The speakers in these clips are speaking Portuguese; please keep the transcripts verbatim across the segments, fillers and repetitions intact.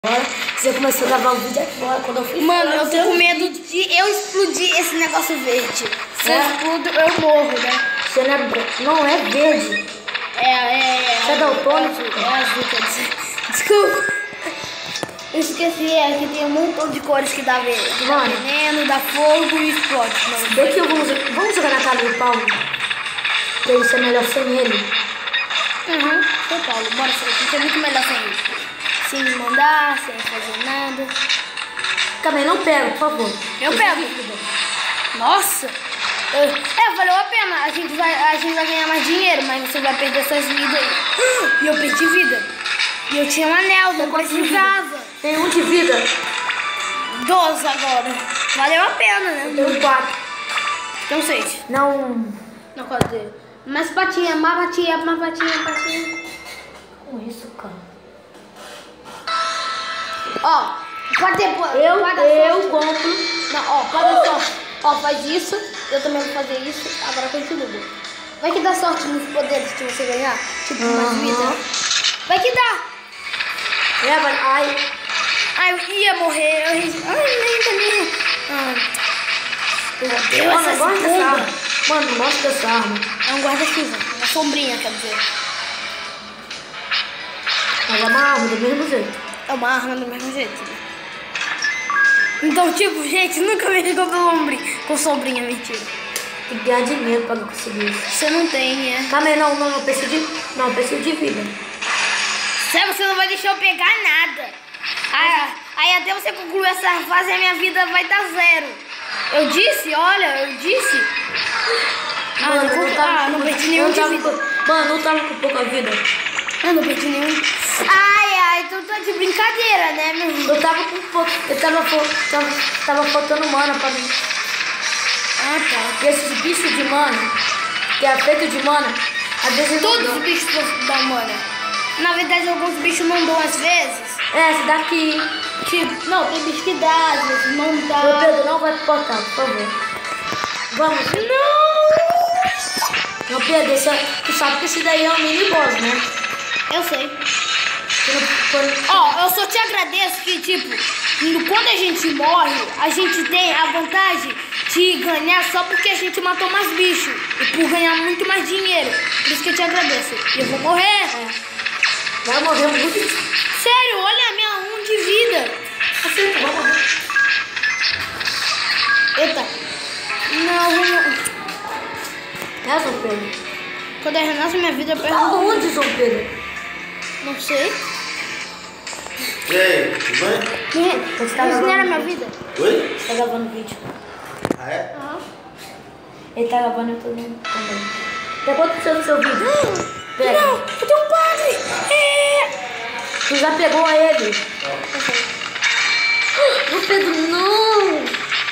Agora, você começou a gravar o vídeo agora, quando eu fui. Mano, eu tô com medo de eu explodir esse negócio verde. Se é? eu explodo, eu morro, né? Você não é, não é verde. É, é, é. Você é daltônico? É azul, quer dizer. Desculpa. Eu esqueci, é que tem um montão de cores que dá verde. Dá veneno, dá fogo e explode. Daqui eu vamos, vamos jogar na casa do Paulo. Porque isso é melhor sem ele. Uhum, foi Paulo, bora ser. Isso é muito melhor sem ele. Sem me mandar, sem fazer nada. Calma aí, não pega, por favor. Eu pego. Nossa! Eu, é, valeu a pena. A gente, vai, a gente vai ganhar mais dinheiro, mas você vai perder suas vidas. E eu perdi vida. E eu tinha um anel, não precisava. Tem um de vida. Doze agora. Valeu a pena, né? Tem um quatro. Então seis. Não. Não pode ter. Mais patinha, mais patinha, mais patinha, patinha. Com isso, cara. Ó, pode ter. Eu, eu compro. Não, ó, pode só. Ó, faz isso. Eu também vou fazer isso. Agora continua. Vai que dá sorte nos poderes que você ganhar. Tipo, uhum. mais vida. Vai que dá. É, vai. Ai. Ai, eu ia morrer. Eu... Ai, nem também. Ah. Meu Deus, Mano, essa gosta dessa arma. Mano, não gosto dessa arma. É um guarda-chuva. Uma sombrinha, quer dizer. Mas é uma arma do mesmo jeito. É uma arma do mesmo jeito. Então, tipo, gente, nunca me ligou pelo ombrinho com sombrinha, mentira. Tem que ganhar dinheiro pra conseguir isso. Você não tem, é? Calma aí, não, não, eu preciso de. Não, eu preciso de vida. Sério, você não vai deixar eu pegar nada. Aí, aí até você concluir essa fase, a minha vida vai estar zero. Eu disse, olha, eu disse. Ah, Mano, não, eu tava, ah, não perdi nenhum de vida. Com, mano, não tava com pouca vida. Eu não perdi nenhum. Ai, ai, tu tá de brincadeira, né, meu filho? Eu tava com pouco. Eu tava, tava, tava faltando mana pra mim. Ah, tá. E esses bichos de mana, que é feito de mana, às vezes todos não os bichos dão mana. Na verdade, alguns bichos não dão às vezes. É, esse daqui. Tipo, não, tem bicho que dá, às vezes não dá. Ô Pedro, não vai pro portal, por favor. Vamos. Não! Não, Pedro, esse é, tu sabe que esse daí é um mini boss, né? Eu sei. Ó, oh, eu só te agradeço que, tipo, quando a gente morre, a gente tem a vantagem de ganhar só porque a gente matou mais bichos. E por ganhar muito mais dinheiro. Por isso que eu te agradeço. E eu vou morrer. É. Vai morrer muito. Sério, olha a minha um de vida. Assim, vai morrer. Eita. Não, eu vou... É, São Pedro? Quando eu renasço minha vida, eu perco... Aonde, São Pedro? Não sei. E aí, tudo bem? Você tá Isso não era gravando minha vídeo? vida. Oi? Você tá gravando vídeo. Ah, é? Aham. Ele tá gravando, eu tô vendo também. O que aconteceu no seu vídeo? Pega. Não, eu tenho um padre. É... Tu já pegou ele? Não, Pedro, não!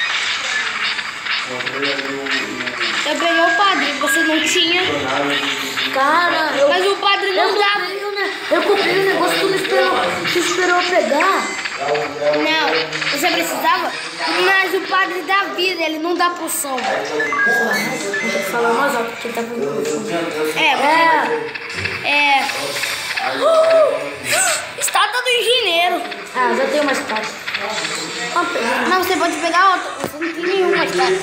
Eu peguei o padre, você não tinha. Cara, eu... Mas o padre não eu dava. comprei, né? Eu comprei o negócio, tu não esperou, tu esperou pegar. Não, você precisava, mas o padre dá vida, ele não dá poção. Vou ter que falar mais alto, porque ele tá com... É, É. é. Uh, estátua do engenheiro. Ah, já tenho uma estátua. Mas você pode pegar outra, você não tem nenhuma estátua.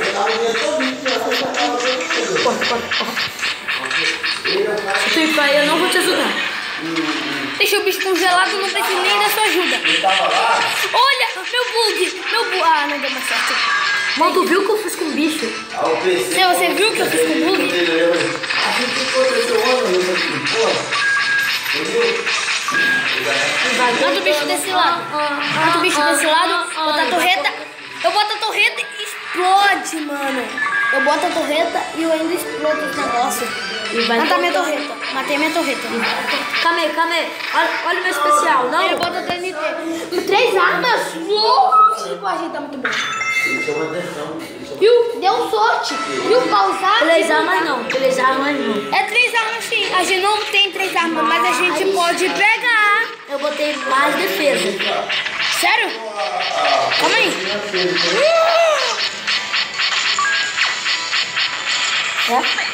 Corta, corta, corta. Se tu ir pra aí, eu não vou te ajudar. Deixa o bicho congelado, não preciso nem da sua ajuda. Olha, meu bug, meu bug. Ah, não deu mais certo. Mano, tu viu o que eu fiz com o bicho? Se você viu o que eu fiz com o bug? Mata o bicho desse lado. Mata o bicho desse lado, bota a torreta. Eu boto a torreta e explode, mano. Eu boto a torreta e eu ainda explodo esse negócio. Mata minha torreta. Matei minha torreta. Calma aí, calma aí. Olha, olha o meu especial, não? Ele bota T N T. Três armas? Uou! A gente tá muito bom. Viu? Deu sorte. Viu? Pausar. Três armas não, três armas não. É três armas sim. A gente não tem três armas, mas a gente pode pegar. Eu botei mais defesa. Sério? Calma aí. É?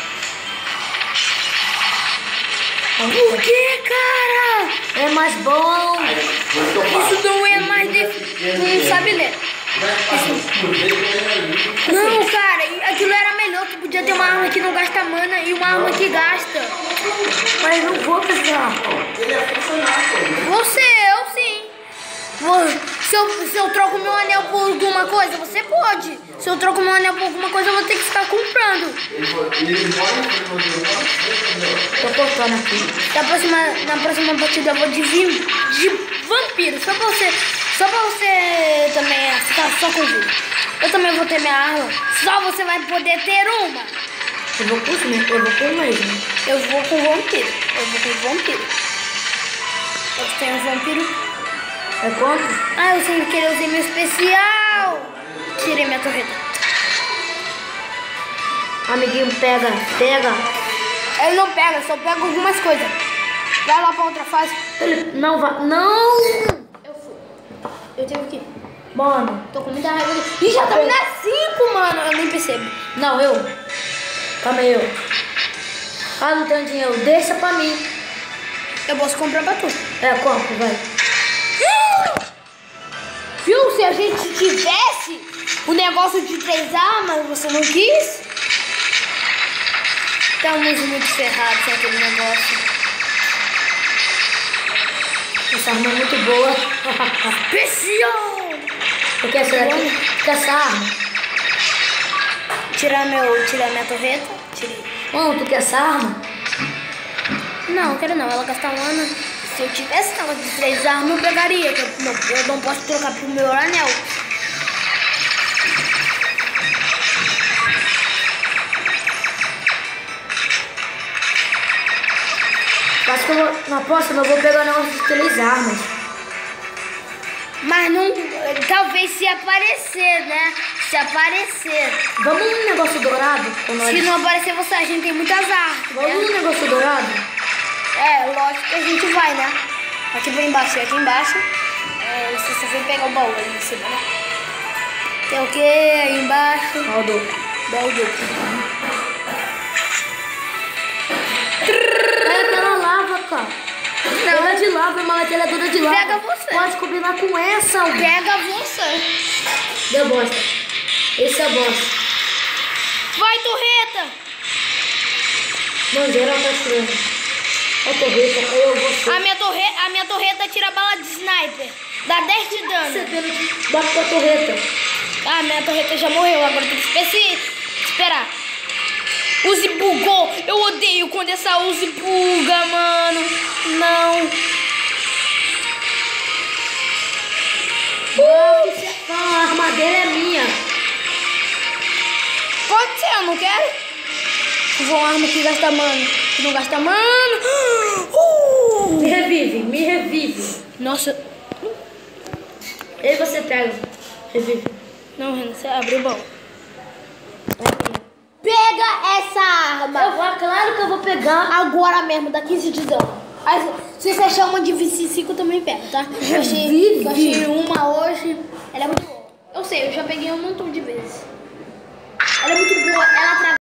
O que, cara? É mais bom. Isso não é mais de... Não sabe ler. Não, cara, aquilo era melhor, que podia ter uma arma que não gasta mana e uma arma que gasta. Mas não vou precisar. Você, eu sim. Vou- Se eu, se eu troco meu anel por alguma coisa, você pode. Se eu troco meu anel por alguma coisa, eu vou ter que ficar comprando. Tô cortando aqui. Na próxima, na próxima partida eu vou de, vim- de vampiro, só pra você, só pra você também ficar só com vida. Eu também vou ter minha arma, só você vai poder ter uma. Eu vou com isso mesmo, eu vou com o mesmo. Eu vou com vampiro, eu vou com vampiro. Eu tenho vampiro. É quanto? Ah, eu sem querer usei meu especial. Tirei minha torreta. Amiguinho, pega, pega. Ele não pega, só pega algumas coisas. Vai lá pra outra fase. Ele não vai. Não! Eu fui. Eu tive que ir. Mano. Tô com muita raiva. Ih, já tá na cinco, mano. Eu nem percebo. Não, eu. Calma aí, eu. Ah, não tenho dinheiro. Deixa pra mim. Eu posso comprar pra tu. É, compra, vai. Viu? Se a gente tivesse o negócio de três armas, você não quis? Estamos muito ferrados com aquele negócio. Essa arma é muito boa. Especial! Eu quero essa daqui. Quer essa arma? Tirar meu, tirar minha torreta? Tirei. Mano, tu quer essa arma? Não, quero não. Ela gasta mana. Se eu tivesse negócio de três armas, eu pegaria. Que eu, não, eu não posso trocar pro meu anel. Acho que eu vou, na próxima eu vou pegar o negócio de três armas. Mas não... Talvez se aparecer, né? Se aparecer. Vamos num negócio dourado? Com nós. Se não aparecer você, a gente tem muitas armas. Vamos Né? num negócio dourado? É, lógico que a gente vai, né? Aqui bem embaixo e aqui embaixo. É, você só foi pegar o baú ali em cima, né? Tem o que aí embaixo? Ó, do. Baú duplo. Pega aquela lava, cara. Pega de lava, é uma metralhadora de lava. Pega você. Pode combinar com essa, alguém. Pega você. Deu bosta. Esse é boss. Vai, torreta! Mano, geral tá estranho. Ó, torreta, eu vou ser. A minha, torre... a minha torreta tira bala de sniper. Dá dez de dano. Bate com a torreta. Ah, minha torreta já morreu. Agora tem que espe- esperar. Uzi bugou. Eu odeio quando essa Uzi buga, mano. Não. Uh! Não, a armadilha é minha. Pode ser, eu não quero. Eu vou uma arma que gasta mano. Que não gasta mano. Uh! Me revive, me revive. Nossa. E aí você pega. Revive. Não, Renan, você abriu o baú. Pega essa arma. Eu vou, claro que eu vou pegar. Agora mesmo, dá quinze de dano. Aí, se você achar uma de vinte e cinco, eu também pego, tá? Eu achei, Vive. eu achei uma hoje. Ela é muito boa. Eu sei, eu já peguei um montão de vezes. Ela é muito boa. Ela atravessa.